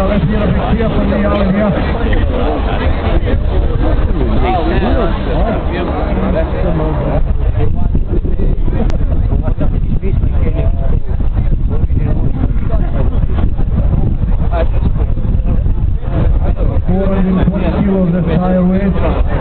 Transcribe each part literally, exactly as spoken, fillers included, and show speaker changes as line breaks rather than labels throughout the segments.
let's get a big tip on the Alan here. four hundred twenty kilos this tire weight.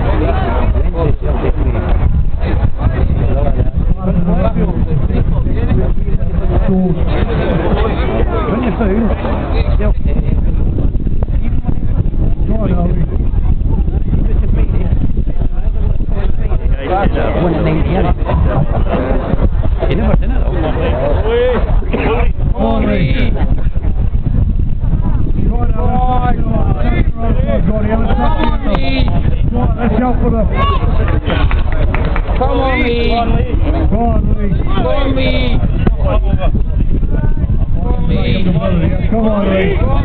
Let's go for the...
Come on, Lee!
Go on, Lee!
Come on, Lee! Come on, Lee!
Come on, Lee!